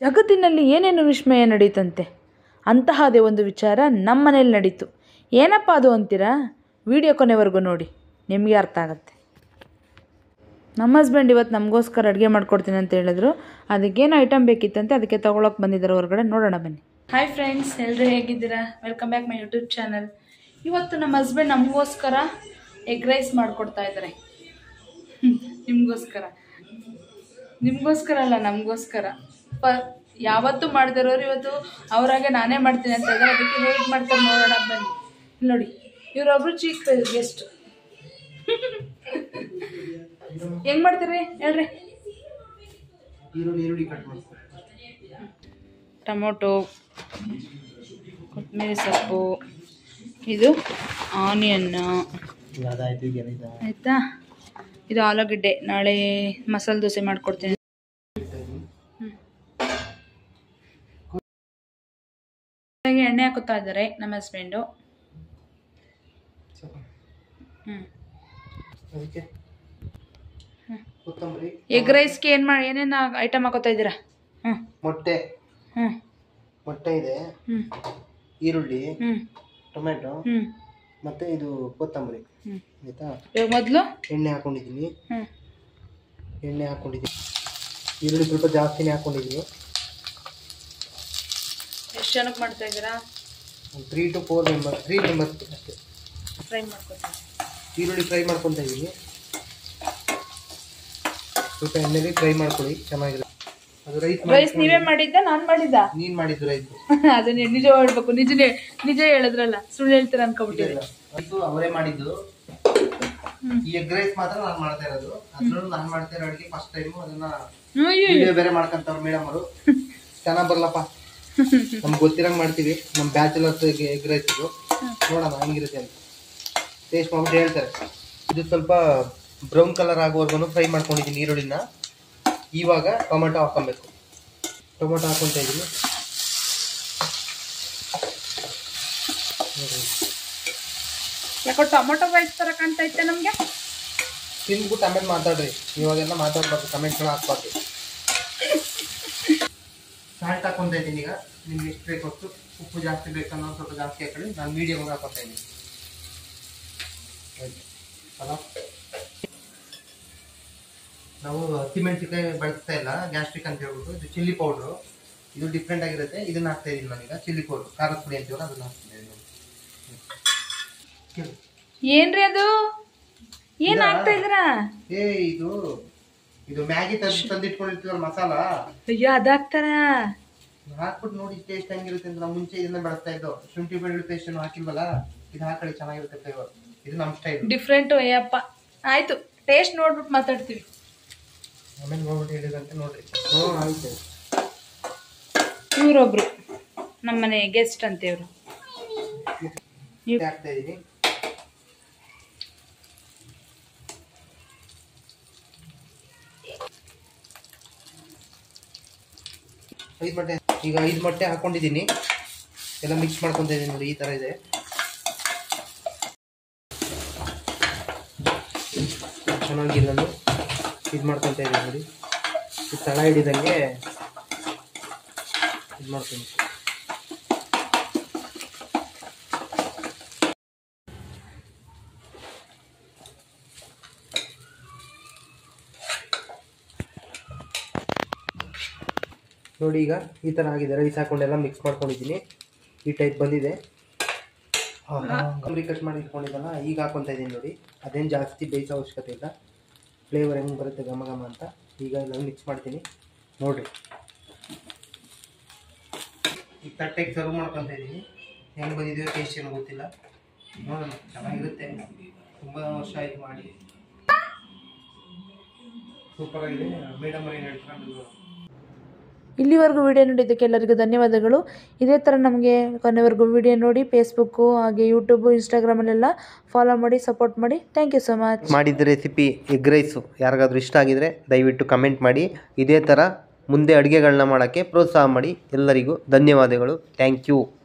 ಜಗತ್ತಿನಲ್ಲಿ ಏನೇನು ವಿಸ್ಮಯ ನಡೀತಂತೆ, ಅಂತಹದೇ ಒಂದು ವಿಚಾರ ನಮ್ಮ ಮನೇಲಿ ನಡೀತು. ಏನಪ್ಪ ಅದು ಅಂತೀರಾ? ವಿಡಿಯೋ ಕೊನೆವರೆಗೂ ನೋಡಿ, ನಿಮಗೆ ಅರ್ಥ ಆಗುತ್ತೆ. ನಮ್ಮ ಹಸ್ಬೆಂಡ್ ಇವತ್ತು ನಮಗೋಸ್ಕರ ಅಡುಗೆ ಮಾಡ್ಕೊಡ್ತೀನಿ ಅಂತ ಹೇಳಿದ್ರು. ಅದಕ್ಕೇನು ಐಟಮ್ ಬೇಕಿತ್ತಂತೆ, ಅದಕ್ಕೆ ತೊಗೊಳಕ್ಕೆ ಬಂದಿದ್ದಾರೆ ಹೊರಗಡೆ. ನೋಡೋಣ ಬನ್ನಿ. ಹಾಯ್ ಫ್ರೆಂಡ್ಸ್, ಎಲ್ಲರೂ ಹೇಗಿದ್ದೀರಾ? Welcome back my YouTube channel. ಇವತ್ತು ನಮ್ಮ ಹಸ್ಬೆಂಡ್ ನಮಗೋಸ್ಕರ ಎಗ್ ರೈಸ್ ಮಾಡಿಕೊಡ್ತಾ ಇದ್ದಾರೆ. ನಿಮಗೋಸ್ಕರ ಅಲ್ಲ, ನಮಗೋಸ್ಕರ. ಯಾವತ್ತೂ ಮಾಡ್ದಿರೋರು ಇವತ್ತು ಅವರಾಗೆ ನಾನೇ ಮಾಡ್ತೀನಿ ಅಂತ ಇದ್ದಾರೆ. ಅದಕ್ಕೆ ಹೇಗೆ ಮಾಡ್ತಾರೆ ನೋಡೋಣ ಬನ್ನಿ. ನೋಡಿ, ಇವರೊಬ್ರು ಚೀಫ್ ಗೆಸ್ಟ್. ಹೆಂಗ್ ಮಾಡ್ತೀರಿ ಹೇಳ್ರಿ? ಟೊಮೊಟೊ, ಕೊತ್ತಂಬರಿ ಸೊಪ್ಪು, ಇದು ಆನಿಯನ್ನು, ಆಯಿತಾ? ಇದು ಆಲೂಗಡ್ಡೆ. ನಾಳೆ ಮಸಾಲೆ ದೋಸೆ ಮಾಡಿಕೊಡ್ತೀನಿ. ಎಣ್ಣೆ ಹಾಕುತ್ತಾ ಇದ್ದಾರೆ ನಮ್ಮ ಹಸ್ಬೆಂಡು. ಎಗ್ ರೈಸ್ಗೆ ಏನೇನು ಐಟಮ್ ಹಾಕೋತಾ ಇದ್ದೀರಾ? ಮೊಟ್ಟೆ ಇದೆ, ಈರುಳ್ಳಿ, ಟೊಮೆಟೊ, ಮತ್ತೆ ಇದು ಕೊತ್ತಂಬರಿ. ಆಯ್ತಾ? ಮೊದಲು ಎಣ್ಣೆ ಹಾಕೊಂಡಿದ್ದೀನಿ. ಈರುಳ್ಳಿ ಸ್ವಲ್ಪ ಜಾಸ್ತಿನೇ ಹಾಕೊಂಡಿದ್ದೀನಿ. ಎಷ್ಟು ಜನಕ್ಕೆ ಮಾಡ್ತಾ ಇದ್ದೀರಾ? 3 to 4 ಮೆಂಬರ್ಸ್ ಅಷ್ಟೇ. ಫ್ರೈ ಮಾಡ್ಕೊತೀನಿ. ಈರುಳ್ಳಿ ಫ್ರೈ ಮಾಡ್ಕೊತಾ ಇದ್ದೀನಿ. ಸ್ವಲ್ಪ ಎಣ್ಣೆಲಿ ಫ್ರೈ ಮಾಡ್ಕೊಳ್ಳಿ, ಚೆನ್ನಾಗಿರುತ್ತೆ. ಅದು ರೈಸ್ ನೀವೇ ಮಾಡಿದ್ದ, ನಾನು ಮಾಡಿದ್ದ? ನೀನ್ ಮಾಡಿದ್ದು ರೈಸ್. ಅದನ್ನ ನಿಜ ಹೇಳ್ಬೇಕು. ನಿಜ ಹೇಳಿದ್ರಲ್ಲ, ಸುಳ್ಳು ಹೇಳ್ತೀರ ಅನ್ಕೊಬಿಟ್ಟಿಲ್ಲ. ಇದು ಅವರೇ ಮಾಡಿದ್ದು. ಈ ಎಗ್ ರೈಸ್ ಮಾತ್ರ ನಾನು ಮಾಡ್ತಾ ಇರೋದು. ಅದ್ರಲ್ಲೂ ನಾನು ಮಾಡ್ತಾ ಇರೋ ಅಡುಗೆ ಫಸ್ಟ್ ಟೈಮ್. ಅದನ್ನ ವಿಡಿಯೋ ಬೇರೆ ಮಾಡ್ಕೊಂತವ್ರು ಮೇಡಮ್ ಅವರು. ಚೆನ್ನಾಗ್ ಬರ್ಲಪ್ಪ, ನಮ್ಗೆ ಗೊತ್ತಿರಂಗ್ ಮಾಡ್ತೀವಿ. ನಮ್ ಬ್ಯಾಚುಲರ್ಸ್ ಎಗ್ ರೈಸ್ ಇದು. ನೋಡೋಣ ಹೆಂಗಿರುತ್ತೆ ಅಂತ ಟೇಸ್ಟ್ ಮಾಡ್ಬಿಟ್ಟು ಹೇಳ್ತಾರೆ. ಇದು ಸ್ವಲ್ಪ ಬ್ರೌನ್ ಕಲರ್ ಆಗುವವರೆಗೂ ಫ್ರೈ ಮಾಡ್ಕೊಂಡಿದ್ದೀನಿ ಈರುಳ್ಳಿನ. ಇವಾಗ ಟೊಮೆಟೊ ಹಾಕೊಬೇಕು. ಟೊಮೆಟೊ ಹಾಕೊತಾ ಇದ್ದೀನಿ. ಯಾಕೋ ಟೊಮೆಟೊ ರೈಸ್ ತರ ಕಾಣ್ತಾ ಇತ್ತೆ ನಮ್ಗೆ. ತಿನ್ಬಿಟ್ಟು ಆಮೇಲೆ ಮಾತಾಡ್ರಿ. ಇವಾಗೆಲ್ಲ ಮಾತಾಡ್ಬಾರ್ದು, ಕಮೆಂಟ್ಗಳು ಹಾಕ್ಬಾರ್ದು. ಸಾಲ್ಟ್ ಹಾಕೊತಾ ಇದ್ದೀನಿ. ಈಗ ನಿಮ್ಗೆ ಎಷ್ಟು ಬೇಕು ಅಷ್ಟು. ಉಪ್ಪು ಜಾಸ್ತಿ ಬೇಕನ್ನೋ ಸ್ವಲ್ಪ ಜಾಸ್ತಿ ಹಾಕೊಳ್ಳಿ. ನಾನು ಮೀಡಿಯಮ್ ಹಾಕೊತಾ ಇದ್ದೀನಿ. ನಾವು ಹಸಿಮೆಣಸಿನಕಾಯಿ ಬಳಸ್ತಾ ಇಲ್ಲ, ಗ್ಯಾಸ್ಟ್ರಿಕ್ ಅಂತ ಹೇಳ್ಬಿಟ್ಟು. ಇದು ಚಿಲ್ಲಿ ಪೌಡ್ರು, ಇದು ಡಿಫ್ರೆಂಟ್ ಆಗಿರುತ್ತೆ. ಇದನ್ನ ಹಾಕ್ತಾ ಇದ್ದೀನಿ ನಾನೀಗ. ಚಿಲ್ಲಿ ಪೌಡ್ರು, ಖಾರದ ಪುಡಿ ಅಂತೀವಲ್ಲ, ಅದನ್ನ ಹಾಕ್ತಾ ಇದ್ದೀನಿ. ಏನ್ರಿ ಅದು? ಏನ್ ಹಾಕ್ತಾ ಇದ್ದೀರಾ? ಇದು ಮ್ಯಾಗಿ ತಂದಿಟ್ಕೊಂಡಿರ್ತೀವಲ್ಲ ಮಸಾಲ. ಅಯ್ಯೋ, ಅದಾಗ್ತಾರ? ಹಾಕ್ಬಿಟ್ಟು ನೋಡಿ ಟೇಸ್ಟ್ ಹೆಂಗಿರುತ್ತೆ ಅಂತ. ನಾವು ಮುಂಚೆ ಇದನ್ನ ಬಳಸ್ತಾ ಇದ್ದೋ. ಶುಂಠಿ ಬೆಳ್ಳುಳ್ಳಿ ಪೇಸ್ಟ್ ಹಾಕಿಲ್ವಲ್ಲ, ಇದು ಹಾಕೊಳ್ಳಿ, ಚೆನ್ನಾಗಿರುತ್ತೆ ಫ್ಲೇವರ್. ಇದು ನಮ್ಮ ಸ್ಟೈಲ್. ಡಿಫ್ರೆಂಟ್. ಅಯ್ಯಪ್ಪ, ಆಯ್ತು, ಟೇಸ್ಟ್ ನೋಡ್ಬಿಟ್ಟು ಮಾತಾಡ್ತೀವಿ. ಆಮೇಲೆ ನೋಡ್ಬಿಟ್ಟು ಹೇಳಿದಂತೆ ನೋಡ್ರಿ. ಆಯ್ತು. ಇವರೊಬ್ರು ನಮ್ಮನೆ ಗೆಸ್ಟ್ ಅಂತ. ಇವರು ಹಾಕ್ತಾ ಇದೀನಿ. ಈಗ 5 ಮೊಟ್ಟೆ ಹಾಕೊಂಡಿದ್ದೀನಿ. ಎಲ್ಲ ಮಿಕ್ಸ್ ಮಾಡ್ಕೊಂತ ಇದೀನಿ. ನೋಡಿ, ಈ ತರ ಇದೆ. ಚೆನ್ನಾಗಿ ನಾನು ಇದು ಮಾಡ್ಕೊತ ಇದ್ದೀನಿ. ನೋಡಿ, ಇದು ತಳ ಹಿಡಿದಂಗೆ ಇದು ಮಾಡ್ತೀನಿ. ನೋಡಿ, ಈಗ ಈ ತರ ಆಗಿದೆ. ರೈಸ್ ಹಾಕೊಂಡೆಲ್ಲ ಮಿಕ್ಸ್ ಮಾಡ್ಕೊಂಡಿದ್ದೀನಿ. ಈ ಟೈಪ್ ಬಂದಿದೆ. ಕೊಬ್ಬರಿ ಕಟ್ ಮಾಡಿ ಇಟ್ಕೊಂಡಿದ್ದಲ್ಲ, ಈಗ ಹಾಕೊತಾ ಇದ್ದೀನಿ. ನೋಡಿ, ಅದೇನು ಜಾಸ್ತಿ ಬೇಯಿಸೋ ಅವಶ್ಯಕತೆ ಇಲ್ಲ. ಫ್ಲೇವರ್ ಹೆಂಗೆ ಬರುತ್ತೆ ಘಮ ಘಮ ಅಂತ. ಈಗ ಎಲ್ಲ ಮಿಕ್ಸ್ ಮಾಡ್ತೀನಿ ನೋಡಿರಿ. ಈಗ ತಟ್ಟೆಗೆ ಸರ್ವ್ ಮಾಡ್ಕೊತ ಇದ್ದೀನಿ. ಹೆಂಗೆ ಬಂದಿದೆಯೋ ಟೇಸ್ಟ್ ಏನೋ ಗೊತ್ತಿಲ್ಲ, ನೋಡೋಣ. ಚೆನ್ನಾಗಿರುತ್ತೆ. ತುಂಬ ವರ್ಷ ಆಯಿತು ಮಾಡಿ. ಸೂಪರಾಗಿದೆ. ಮೇಡಮ್ ಅವ್ರು ಏನು ಹೇಳ್ತಾರೆ? ಇಲ್ಲಿವರೆಗೂ ವಿಡಿಯೋ ನೋಡಿದ್ದಕ್ಕೆ ಎಲ್ಲರಿಗೂ ಧನ್ಯವಾದಗಳು. ಇದೇ ಥರ ನಮಗೆ ಕೊನೆವರೆಗೂ ವಿಡಿಯೋ ನೋಡಿ ಫೇಸ್ಬುಕ್ಕು, ಹಾಗೆ ಯೂಟ್ಯೂಬು, ಇನ್ಸ್ಟಾಗ್ರಾಮಲ್ಲೆಲ್ಲ ಫಾಲೋ ಮಾಡಿ, ಸಪೋರ್ಟ್ ಮಾಡಿ. Thank you so much. ಮಾಡಿದ ರೆಸಿಪಿ ಎಗ್ ರೈಸು ಯಾರಿಗಾದ್ರೂ ಇಷ್ಟ ಆಗಿದರೆ ದಯವಿಟ್ಟು ಕಮೆಂಟ್ ಮಾಡಿ. ಇದೇ ಥರ ಮುಂದೆ ಅಡುಗೆಗಳನ್ನ ಮಾಡೋಕ್ಕೆ ಪ್ರೋತ್ಸಾಹ ಮಾಡಿ. ಎಲ್ಲರಿಗೂ ಧನ್ಯವಾದಗಳು. Thank you.